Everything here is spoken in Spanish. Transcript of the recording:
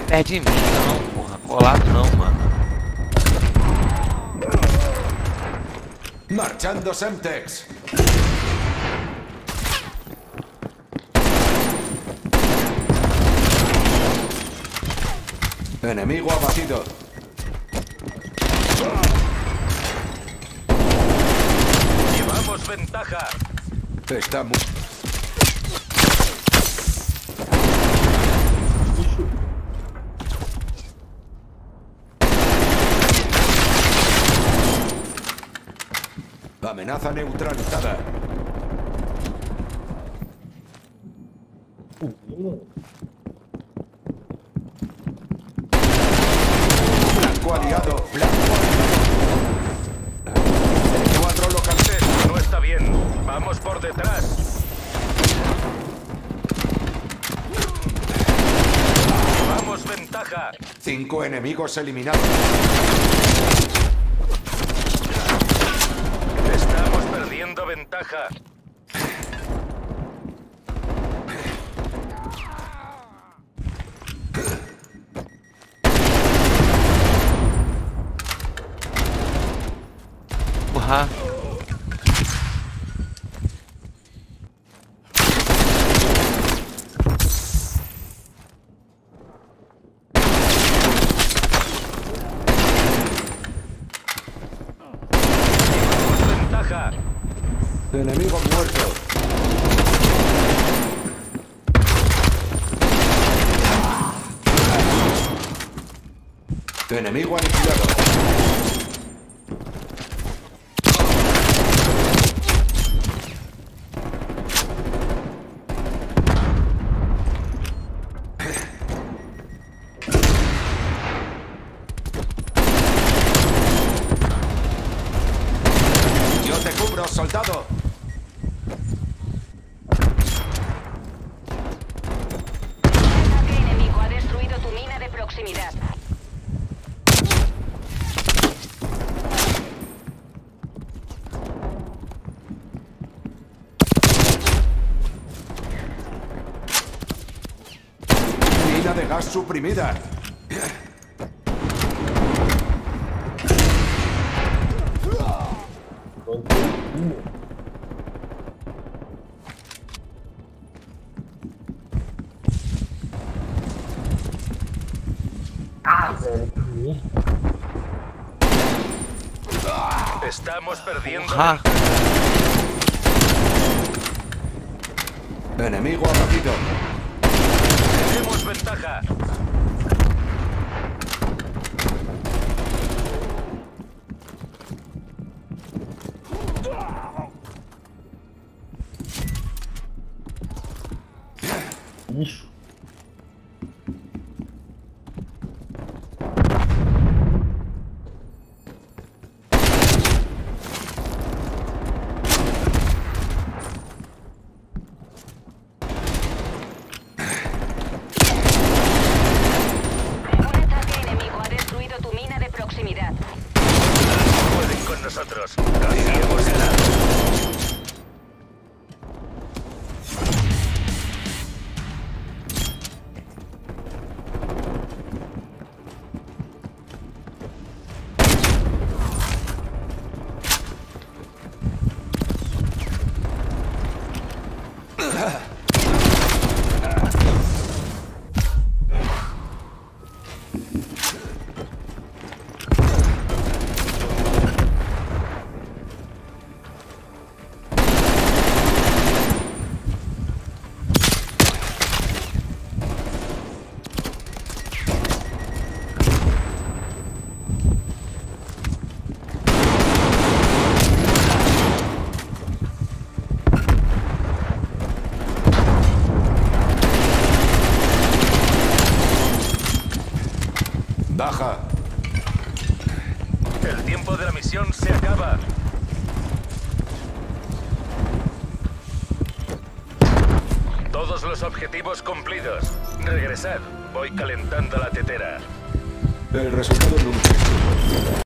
perto de mim, não, porra. Colado não, mano. Marchando Semtex. Enemigo abatido. Llevamos ventaja. Está muy... Amenaza neutralizada. Blanco aliado. Blanco aliado. 4 locales. No está bien. Vamos por detrás. Llevamos ventaja. 5 enemigos eliminados. Estamos perdiendo ventaja. Porra. Llevamos ventaja. Enemigo muerto. Enemigo aniquilado. Yo te cubro, soldado. Ataque enemigo ha destruido tu mina de proximidad. Mina de gas suprimida. Estamos perdiendo. Porra. Enemigo abatido. Tenemos ventaja. Un ataque enemigo ha destruido tu mina de proximidad. Pueden con nosotros. Así hemos ganado. Baja. El tiempo de la misión se acaba. Todos los objetivos cumplidos. Regresad. Voy calentando la tetera. El resultado nunca.